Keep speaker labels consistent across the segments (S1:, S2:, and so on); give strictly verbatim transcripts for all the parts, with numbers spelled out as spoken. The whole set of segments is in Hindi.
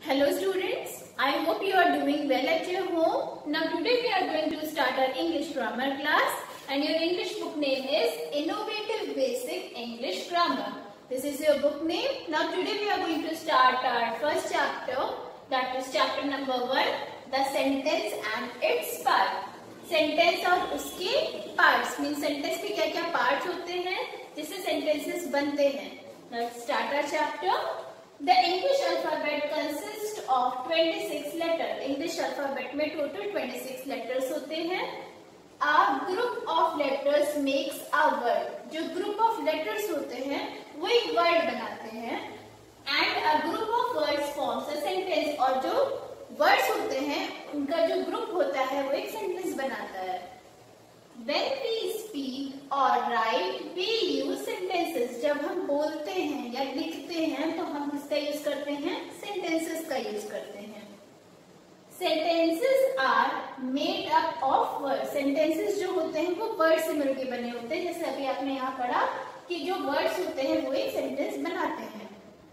S1: Hello students, I hope you are doing well at your home. Now today we are going to start our English grammar class and your English book name is Innovative Basic English Grammar. This is your book name. Now today we are going to start our first chapter, that is chapter number one, the sentence and its part. Sentence और उसके पार्ट्स मीन सेंटेंस के क्या क्या पार्ट्स होते हैं जिससे सेंटेंसेस बनते हैं. Let's start our chapter. The English alphabet consists of twenty-six letters. English alphabet में total twenty-six letters होते हैं. A group of letters makes a word. जो group of letters होते हैं वो एक word बनाते हैं. And a group of words forms a sentence. और जो वर्ड्स होते हैं उनका जो ग्रुप होता है वो एक सेंटेंस बनाता है. When we speak or write, we use sentences. जब हम बोलते हैं या लिखते हैं तो हम किसका यूज करते हैं? सेंटेंसेस का यूज करते हैं. Sentences are made up of words. Sentences जो होते हैं वो वर्ड से मिलकर बने होते हैं. जैसे अभी आपने यहाँ पढ़ा कि जो वर्ड्स होते हैं वो एक सेंटेंस बनाते हैं.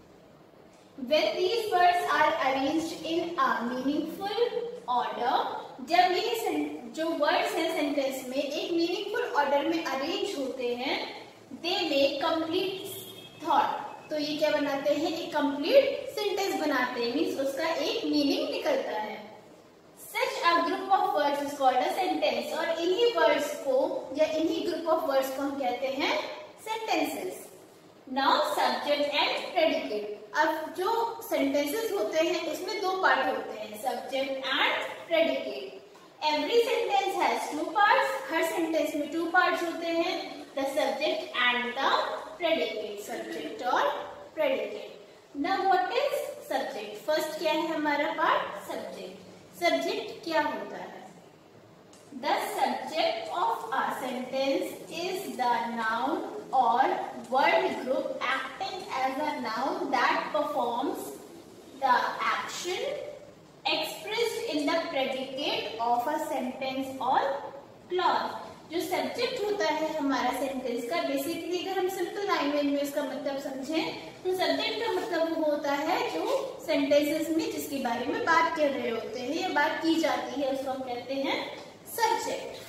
S1: When these words are arranged in a meaningful order, जब ये जो वर्ड्स हैं सेंटेंस में एक मीनिंगफुल ऑर्डर में अरेंज होते हैं, they make complete thought. तो ये क्या बनाते हैं? एक कंप्लीट सेंटेंस बनाते हैं, मीन्स उसका एक मीनिंग निकलता है. Such a group of words is called a sentence. और इन्हीं वर्ड्स को या इन्हीं ग्रुप ऑफ वर्ड्स को हम कहते हैं sentences. Now subject and predicate. अब जो सेंटेंसेस होते हैं उसमें दो पार्ट होते हैं, subject and predicate. Every sentence has two parts. हर सेंटेंस में टू पार्ट्स होते हैं, the subject and the predicate. Subject और predicate. Now what is subject? First क्या है हमारा पार्ट? सब्जेक्ट. सब्जेक्ट क्या होता है? The subject of a sentence is the noun or word group acting as a noun that performs the action expressed in the predicate of a sentence or clause. जो सब्जेक्ट होता है हमारा सेंटेंस का, बेसिकली अगर हम सिंपल लैंग्वेज में इसका मतलब समझें तो सब्जेक्ट का मतलब वो होता है जो सेंटेंसेस में जिसके बारे में बात कर रहे होते हैं या बात की जाती है उसको हम कहते हैं subject.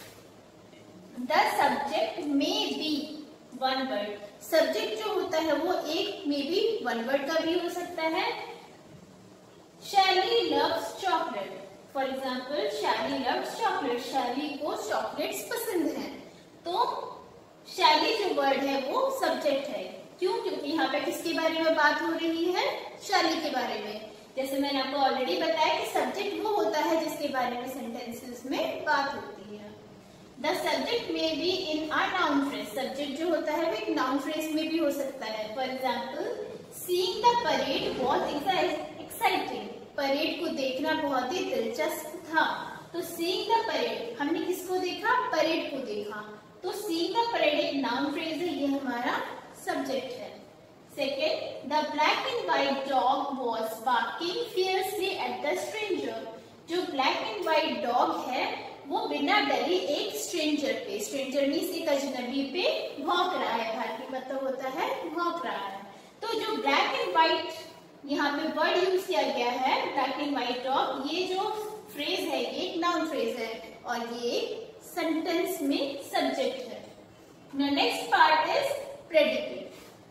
S1: The subject may be one word. Subject जो होता है वो एक में भी वन वर्ड का भी हो सकता है. Shelly loves chocolate. For example Shelly loves chocolate. Shelly को चॉकलेट्स पसंद है. तो शैली जो वर्ड है वो सब्जेक्ट है. क्यों? क्योंकि यहाँ पे किसके बारे में बात हो रही है? शैली के बारे में. जैसे मैंने आपको ऑलरेडी बताया कि सब्जेक्ट वो होता है जिसके बारे में सेंटेंसेस में बात होती है. The subject may be in a noun phrase. Subject जो होता है वो एक नाउन फ्रेज में भी हो सकता है. For example seeing the parade was exciting. Parade को देखना बहुत ही दिलचस्प था. तो सीइंग द परेड, हमने किसको देखा? परेड को देखा. तो सीइंग द परेड एक नाउन फ्रेज है, ये हमारा सब्जेक्ट है. Second, the black and white dog was barking fiercely at the stranger. जो black and white dog है वो बिना डरे एक stranger पे, stranger मीन्स एक अजनबी पे भौंक रहा है. भारतीय मतलब होता है भौंक रहा है. तो जो black and white यहाँ पे वर्ड यूज किया गया है, black and white dog, ये जो फ्रेज है ये एक नाउन फ्रेज है और ये सेंटेंस में सब्जेक्ट है. Now next part is predicate.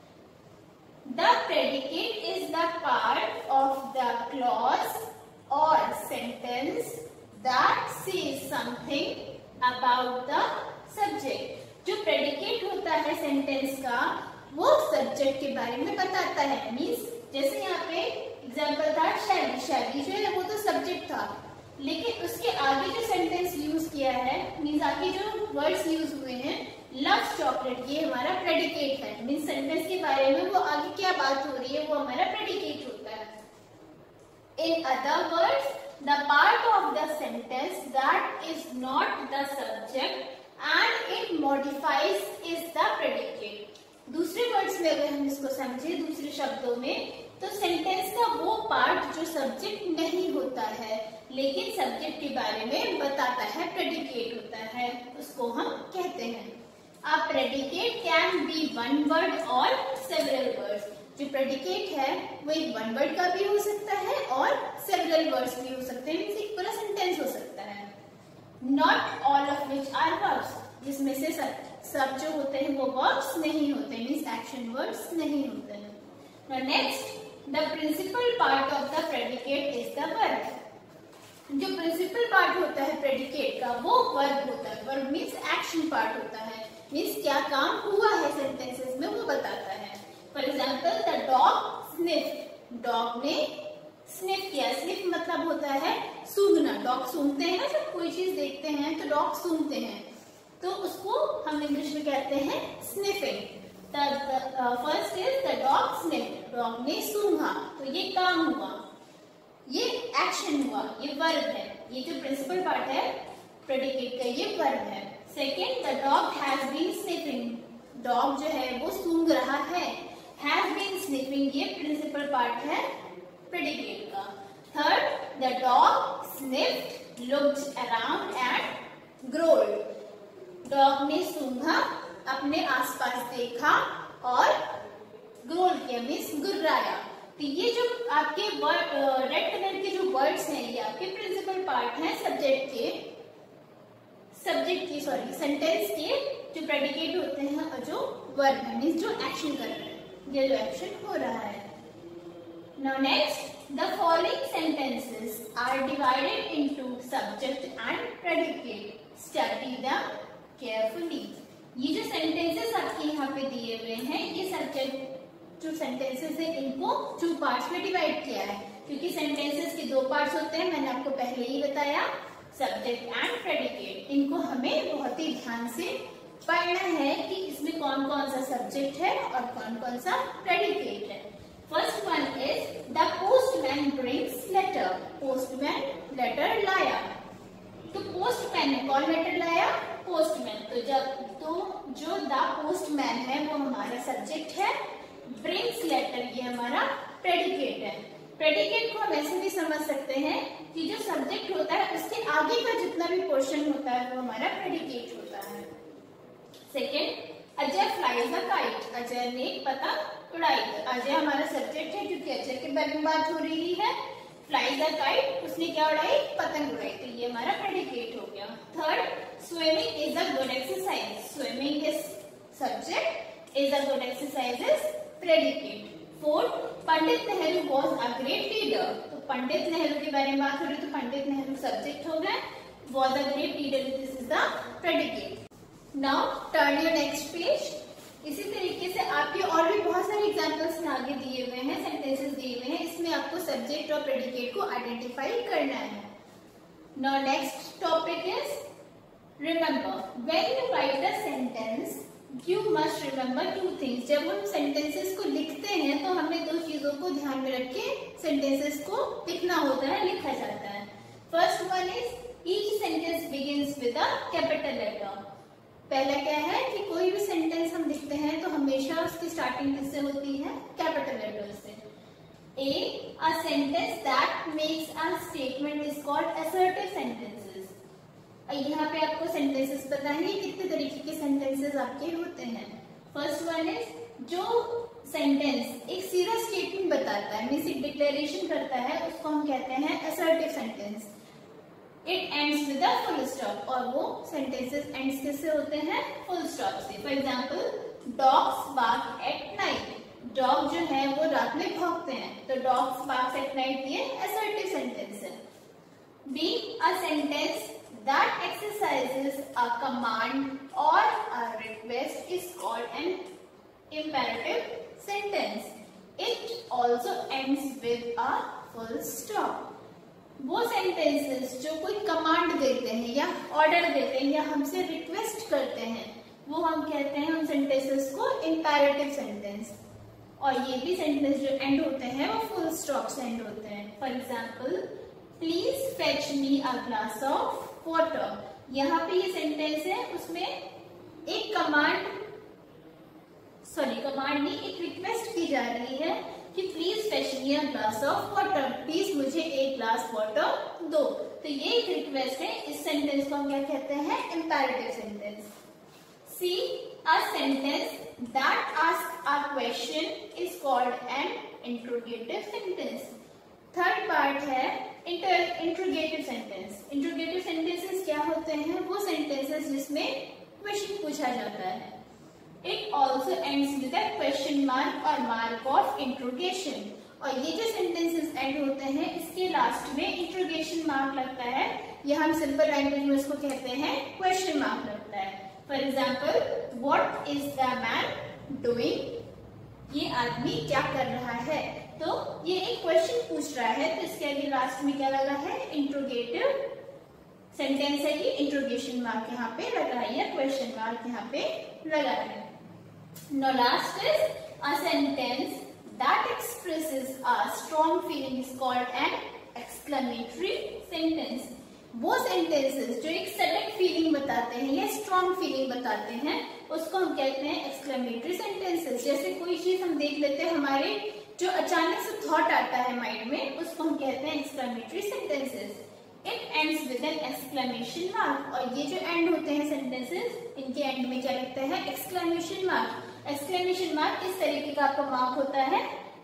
S1: The predicate is the part of the clause or sentence that says something about the subject. जो predicate होता है सेंटेंस का वो सब्जेक्ट के बारे में बताता है. मीन्स जैसे यहाँ पे एग्जाम्पल था शैली. शैली जो है वो तो सब्जेक्ट था, लेकिन उसके आगे जो सेंटेंस यूज किया है, मीन्स आगे जो वर्ड्स यूज हुए हैं, लव्स चॉकलेट, ये हमारा प्रेडिकेट है. मीन्स सेंटेंस के बारे में वो आगे क्या बात हो रही है वो हमारा प्रेडिकेट होता है. In other words, the part of the sentence that is not the subject and it modifies is the predicate. दूसरे वर्ड्स में अगर हम इसको समझे दूसरे शब्दों में, तो सेंटेंस का वो पार्ट जो सब्जेक्ट नहीं होता है लेकिन सब्जेक्ट के बारे में बताता है, प्रेडिकेट होता है, उसको हम कहते हैं. A predicate can be one word or several words. जो प्रेडिकेट है वो एक वन वर्ड का भी हो सकता है और सेवरल वर्ड्स भी हो सकते हैं, मीन्स एक पूरा सेंटेंस हो सकता है। Not all of which are verbs, जिसमें से सब सब जो होते हैं वो वर्ब्स नहीं होते, मीन्स एक्शन वर्ड्स नहीं होते हैं। Now next, the principal part of the predicate is the verb. जो प्रिंसिपल पार्ट होता है प्रेडिकेट का वो वर्ब होता है। वर्ब मीन्स एक्शन पार्ट होता है, मीन्स क्या काम हुआ है सेंटेंसेस में वो बताता है। For example, the dog sniff, dog ने स्निफ किया। स्निफ मतलब होता है सूंघना। डॉग सूंघते हैं ना, जब कोई चीज देखते हैं तो डॉग सूंघते हैं, तो उसको हम इंग्लिश में कहते हैं sniffing. First is the dog sniff, dog ने सूंघा, तो ये काम हुआ, ये एक्शन हुआ, ये वर्ब है। ये जो प्रिंसिपल पार्ट है प्रेडिकेट का ये वर्ब है। Second, the dog has been sniffing, dog जो है वो सूंघ रहा है। हैज बीन स्निफिंग ये प्रिंसिपल पार्ट है प्रेडिकेट का। Third, the dog sniffed, looked around and growled, dog ने सूंघा, अपने आसपास देखा और ग्रोल किया, मीन्स गुर्राया। तो ये जो आपके रेड कलर के जो वर्ड्स हैं ये आपके प्रिंसिपल पार्ट हैं सब्जेक्ट के, सब्जेक्ट की सॉरी सेंटेंस के, जो प्रेडिकेट होते हैं और जो वर्ब है, मीन्स जो एक्शन कर रहे हैं, ये जो एक्शन हो रहा है। Now next, the following sentences are divided into subject and predicate, study them carefully. ये जो सेंटेंसेस आपके यहाँ पे दिए हुए हैं, ये सब्जेक्ट जो सेंटेंसेस है इनको टू पार्ट्स में डिवाइड किया है, क्योंकि सेंटेंसेस के दो पार्ट्स होते हैं, मैंने आपको पहले ही बताया, सब्जेक्ट एंड प्रेडिकेट। इनको हमें बहुत ही ध्यान से पढ़ना है कि इसमें कौन कौन सा सब्जेक्ट है और कौन कौन सा प्रेडिकेट है। First one is the postman brings letter, postman letter लाया। तो पोस्टमैन ने कौन लेटर लाया? पोस्टमैन। तो जब तो जो द पोस्टमैन है वो हमारा सब्जेक्ट है, ब्रिंग्स लेटर ये हमारा प्रेडिकेट है। प्रेडिकेट को हम ऐसे भी समझ सकते हैं कि जो सब्जेक्ट होता है उसके आगे का जितना भी पोर्शन होता है वो हमारा प्रेडिकेट होता है। Second, Ajay flies a kite, Ajay ने पतंग उड़ाई। अजय हमारा सब्जेक्ट है क्योंकि अजय के बारे में बात हो रही है। फ्लाइज अ काइट, उसने क्या उड़ाई? पतंग उड़ाई, तो ये हमारा प्रेडिकेट हो गया। Third, swimming is a good exercise, swimming is subject, is a good exercise is predicate. Fourth, Pandit Nehru was a great leader, तो पंडित नेहरू के बारे में बात हो रही है तो पंडित नेहरू सब्जेक्ट हो गए, was a great leader this is the predicate. Now turn your next page. इसी तरीके से आपके और भी बहुत सारे एग्जाम्पल्स आगे दिए हुए हैं, सेंटेंसेस दिए हुए हैं, इसमें आपको सब्जेक्ट और प्रेडिकेट को आइडेंटिफाई करना है। Now next topic is remember, when you write a sentence you must remember two things. जब हम सेंटेंसेस को लिखते हैं तो हमें दो चीजों को ध्यान में रख के सेंटेंसेस को लिखना होता है, लिखा जाता है। First one is each sentence begins with a capital letter. पहला क्या है कि कोई भी सेंटेंस हम लिखते हैं तो हमेशा उसकी स्टार्टिंग किससे होती है? कैपिटल लेटर से। A, a sentence that makes a statement is called assertive sentences. यहाँ पे आपको सेंटेंसेस बताएंगे कितने तरीके के सेंटेंसेस आपके होते हैं। फर्स्ट वन इज, जो सेंटेंस एक सीधा स्टेटमेंट बताता है, मीन्स एक डिक्लेरेशन करता है, उसको हम कहते हैं assertive sentence. It ends with a full stop, और वो सेंटेंसेस एंड्स किससे होते हैं? फुल स्टॉप से। For example, dogs bark at night, dog जो है वो रात में भौंकते हैं, तो डॉग्स बार्क एट नाइट ये असर्टिव सेंटेंस है। B, a sentence that exercises a command or a request is called an imperative sentence. It also ends with a full stop. वो sentences जो कोई कमांड देते हैं या ऑर्डर देते हैं या हमसे रिक्वेस्ट करते हैं, वो हम कहते हैं उन sentences को imperative sentence। और ये भी सेंटेंस जो एंड होते हैं वो फुल स्टॉप से एंड होते हैं। For example, please fetch me a glass of water. यहाँ पे ये सेंटेंस है, उसमें एक कमांड सॉरी कमांड नहीं एक रिक्वेस्ट की जा रही है कि please fetch me a glass of water, please मुझे एक ग्लास वाटर दो। तो ये एक रिक्वेस्ट है, इस सेंटेंस को हम क्या कहते हैं? Imperative sentence. C, a sentence that ask a question is called an interrogative sentence. Third part है इंट्रोगेटिव सेंटेंस। इंट्रोगेटिव सेंटेंसेस क्या होते हैं? वो सेंटेंसेस जिसमें क्वेश्चन पूछा जाता है। It also ends with a question mark और मार्क ऑफ इंट्रोगेशन। और ये जो सेंटेंसेस एंड होते हैं इसके लास्ट में इंट्रोगेशन मार्क लगता है, या हम सिंपल लैंग्वेज में इसको कहते हैं क्वेश्चन मार्क लगता है। For example, what is the man doing? ये आदमी क्या कर रहा है? तो ये एक क्वेश्चन पूछ रहा है, तो इसके आगे लास्ट में क्या लगा है? इंट्रोगेटिव सेंटेंस है कि इंट्रोगेशन मार्क यहाँ पे लगा है या क्वेश्चन मार्क यहाँ पे लगा है। Now last is a sentence that expresses a strong feeling is called an exclamatory sentence. वो sentences जो एक सडन फीलिंग बताते हैं या स्ट्रॉन्ग फीलिंग बताते हैं उसको हम कहते हैं एक्सक्लेमेटरी सेंटेंसेस। जैसे कोई चीज हम देख लेते हैं, हमारे जो अचानक से थॉट आता है माइंड में, उसको हम कहते हैं exclamatory sentences. It ends with an exclamation mark. और ये जो एंड होते हैं सेंटेंसेस, इनके एंड में क्या लगता है? Exclamation mark. एक्सक्लेमेशन मार्क इस तरीके का आपका मार्क होता है,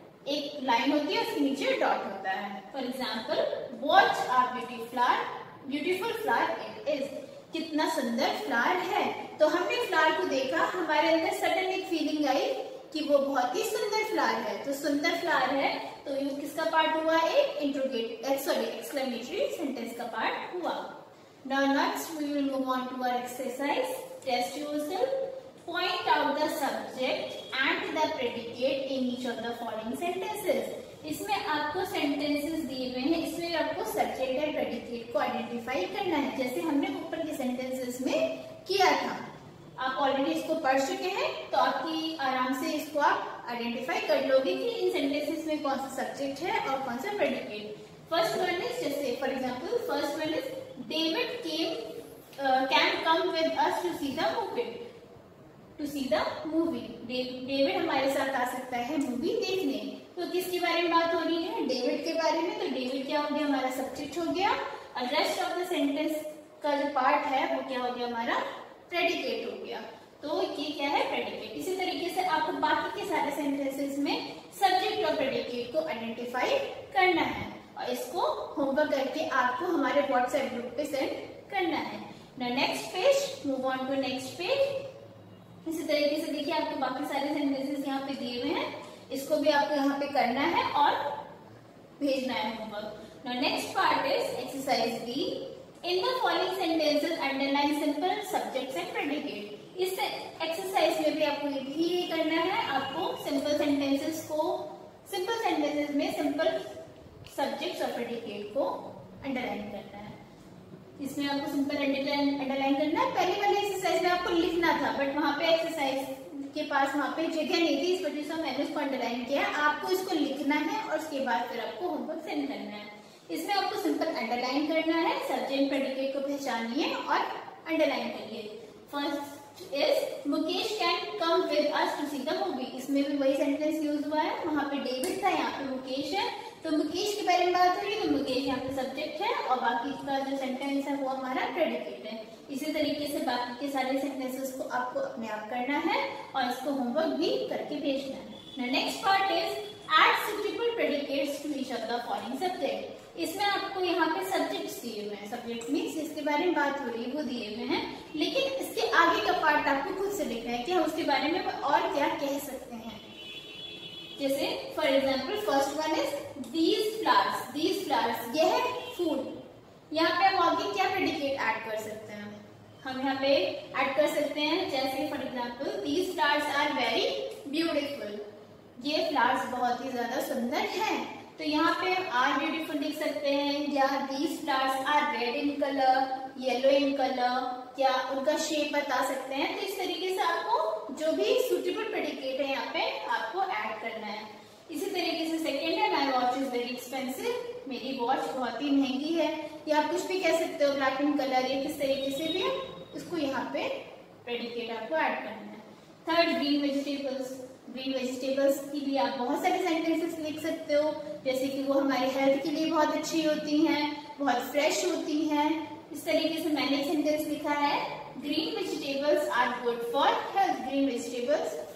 S1: एक लाइन होती है उसके नीचे डॉट होता है। For example, watch are beauty flower beautiful flower it is. कितना सुंदर फ्लावर है। तो हमने फ्लावर को देखा, हमारे अंदर सडन एक फीलिंग आई कि वो बहुत ही सुंदर फ्लावर है। तो सुंदर फ्लावर है तो ये किसका पार्ट हुआ? एक इंट्रोगेटिव सॉरी एक्सक्लेमेटरी सेंटेंस का पार्ट हुआ। Now next we will move on to our exercise. Test yourself. Point out the subject and the predicate in each of the following sentences. इसमें आपको sentences दिए हुए हैं, इसमें आपको subject और predicate को identify करना है, जैसे हमने ऊपर के sentences में किया था। आप ऑलरेडी इसको पढ़ चुके हैं तो आपकी आराम से इसको आप आइडेंटिफाई कर लोगे कि इन सेंटेंसेस में कौन सा सब्जेक्ट है और कौन सा प्रेडिकेट। फर्स्ट वन इज, जैसे for example first one is David came can come with us to see the movie to see the movie. David हमारे साथ आ सकता है मूवी देखने। तो किसके बारे में बात हो रही है? डेविड के बारे में। तो डेविड क्या हो गया? हमारा सब्जेक्ट हो गया। और रेस्ट ऑफ द सेंटेंस का जो पार्ट है वो क्या हो गया? हमारा प्रेडिकेट हो गया। तो ये क्या है? प्रेडिकेट। इसी तरीके से आपको बाकी के सारे सेंटेंसेस में सब्जेक्ट और प्रेडिकेट को आइडेंटिफाई करना है और इसको होमवर्क करके आपको हमारे व्हाट्सएप ग्रुप पे सेंड करना है। Next page, move on to next page. इसी तरीके से देखिए आपके बाकी सारे सेंटेंसेस यहाँ पे दिए हुए हैं, इसको भी आपको यहाँ पे करना है और भेजना है homework. Now next part is exercise B. In the following sentences underline simple subjects and predicate. इस एक्सरसाइज में भी आपको यही करना है, आपको सिंपल सेंटेंसेस को सिंपल सेंटेंसेस में सिंपल सब्जेक्ट्स और प्रेडिकेट को अंडरलाइन करना है। इसमें आपको सिंपल अंडरलाइन अंडरलाइन करना है। पहले वाली एक्सरसाइज में आपको लिखना था, बट वहां पे एक्सरसाइज के पास वहां पे जगह नहीं थी, इस वजह से मैंने उसको अंडरलाइन किया। आपको इसको लिखना है और उसके बाद फिर आपको होमवर्क सेंड करना है। इसमें आपको सिंपल अंडरलाइन करना है, सब्जेक्ट प्रेडिकेट को पहचानिए और अंडरलाइन करिए। First is Mukesh can come with us to see the movie. इसमें भी वही सेंटेंस यूज हुआ है, वहां पे डेविड था, यहाँ पे मुकेश है। तो मुकेश के बारे में बात हो रही है तो मुकेश यहाँ पे सब्जेक्ट है और बाकी का जो सेंटेंस है वो हमारा प्रेडिकेट है। इसी तरीके से बाकी के सारे सेंटेंसेस को आपको अपने आप करना है और इसको होमवर्क भी करके भेजना है। Next part is add suitable predicates to each of the following subject. इसमें आपको यहाँ पे सब्जेक्ट्स दिए हुए हैं, सब्जेक्ट मीन्स जिसके बारे में बात हो रही है वो दिए हुए हैं, लेकिन इसके आगे का पार्ट आपको खुद से लिखना है कि हम उसके बारे में और क्या कह सकते हैं। जैसे for example first one is these flowers. These flowers यह फूड। यहाँ पे हम आगे क्या प्रेडिकेट ऐड कर सकते हैं? हम यहाँ पे ऐड कर सकते हैं जैसे for example these flowers are very beautiful. ये फ्लावर्स बहुत ही ज्यादा सुंदर हैं। तो यहाँ पे आर ब्यूटीफुल लिख सकते हैं, या these flowers are red in colour, yellow in colour, या उनका शेप बता सकते हैं। तो इस तरीके से आपको जो भी सुटेबल प्रेडिकेट है यहाँ पे आपको ऐड करना है। इसी तरीके से सेकेंड है my watch is very expensive. मेरी वॉच बहुत ही महंगी है, या आप कुछ भी कह सकते हो, ब्लैक इन कलर, या किस तरीके से भी उसको यहाँ पे प्रेडिकेट आपको ऐड करना है। Third green vegetables. Green vegetables के लिए आप बहुत सारे सेंटेंसेस लिख सकते हो, जैसे कि वो हमारी हेल्थ के लिए बहुत अच्छी होती हैं, बहुत फ्रेश होती हैं। इस तरीके से मैंने सेंटेंस लिखा है green vegetables are good for health. Green vegetables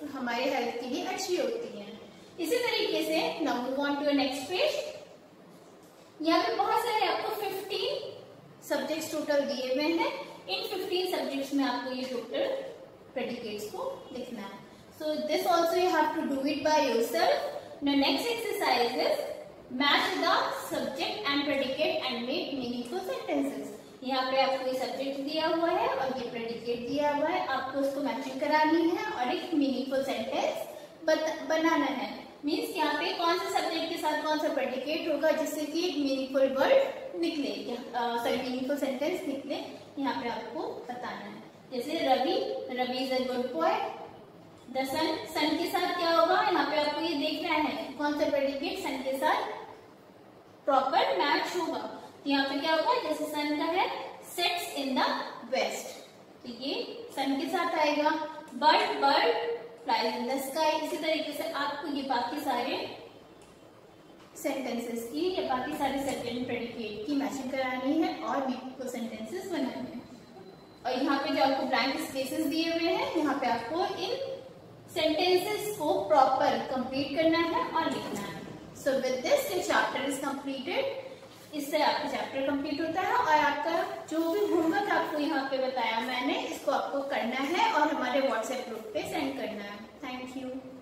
S1: हमारे हेल्थ के लिए अच्छी होती है। इसी तरीके से now move on to next page. यहाँ पे बहुत सारे आपको फिफ्टीन सब्जेक्ट्स टोटल दिए हुए हैं। इन फिफ्टीन सब्जेक्ट्स में आपको ये टोटल प्रेडिकेट्स को लिखना है। So this also you have to do it by yourself. Now next exercise is match the subject and predicate and make meaningful sentences. यहाँ पे आपको ये सब्जेक्ट दिया हुआ है और ये प्रेडिकेट दिया हुआ है, आपको उसको मैचिंग करानी है और एक मीनिंगफुल सेंटेंस बनाना है। मीन्स यहाँ पे कौन से सब्जेक्ट के साथ कौन सा प्रेडिकेट होगा जिससे कि एक मीनिंगफुल वर्ड निकले, सॉरी मीनिंगफुल सेंटेंस निकले, यहाँ पे आपको बताना है। जैसे Ravi, Ravi is a good boy. The sun, sun के साथ क्या होगा, यहाँ पे आपको ये देखना है कौन सा प्रेडिकेट सन के साथ प्रॉपर मैच होगा। तो यहाँ पे क्या होगा, जैसे सन का है सेट्स इन द वेस्ट, तो ये सन के साथ आएगा। Bird, bird flies in the sky. इसी तरीके से आपको ये बाकी सारे सेंटेंसेस की या बाकी सारे सब्जेक्ट प्रेडिकेट की मैचिंग करानी है और मीनिंगफुल सेंटेंसेस बनाने हैं। और यहाँ पे जो आपको ब्लैंक स्पेसेस दिए हुए हैं, यहाँ पे आपको इन सेंटेंसेस को प्रॉपर कंप्लीट करना है और लिखना है। So with this your chapter is completed. इससे आपका चैप्टर कंप्लीट होता है और आपका जो भी होमवर्क आपको यहाँ पे बताया मैंने, इसको आपको करना है और हमारे व्हाट्सएप ग्रुप पे सेंड करना है। Thank you.